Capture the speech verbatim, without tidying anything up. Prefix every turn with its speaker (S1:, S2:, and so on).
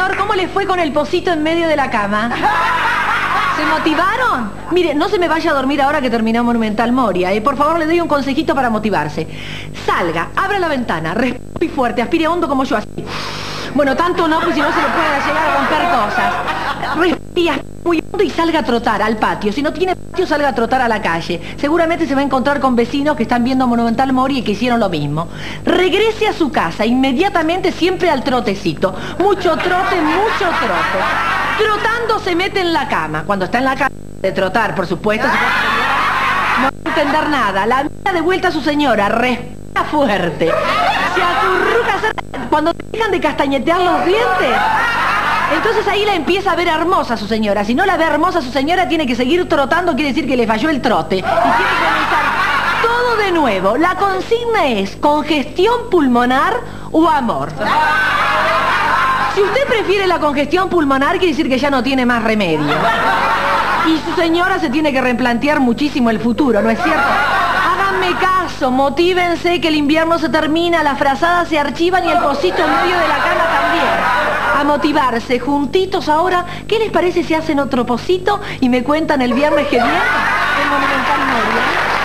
S1: señor, ¿cómo les fue con el pocito en medio de la cama? ¿Se motivaron? Mire, no se me vaya a dormir ahora que terminó Monumental Moria. Eh. Por favor, le doy un consejito para motivarse. Salga, abra la ventana, respire fuerte, aspire hondo como yo, así. Bueno, tanto no, pues si no se le puede llegar a romper cosas. Respire muy hondo y salga a trotar al patio. Si no tiene patio, salga a trotar a la calle. Seguramente se va a encontrar con vecinos que están viendo Monumental Moria y que hicieron lo mismo. Regrese a su casa inmediatamente, siempre al trotecito. Mucho trote, mucho trote. Trotando se mete en la cama. Cuando está en la cama de trotar, por supuesto, no va a entender nada. La mira de vuelta a su señora, respira fuerte. Se acurruca, cuando dejan de castañetear los dientes, entonces ahí la empieza a ver hermosa su señora. Si no la ve hermosa su señora, tiene que seguir trotando, quiere decir que le falló el trote. Y tiene que comenzar todo de nuevo. La consigna es congestión pulmonar o amor. Si usted prefiere la congestión pulmonar, quiere decir que ya no tiene más remedio. Y su señora se tiene que replantear muchísimo el futuro, ¿no es cierto? Háganme caso, motívense que el invierno se termina, las frazadas se archivan y el pocito en medio de la cama también. A motivarse, juntitos ahora. ¿Qué les parece si hacen otro pocito y me cuentan el viernes que viene en Monumental Moria?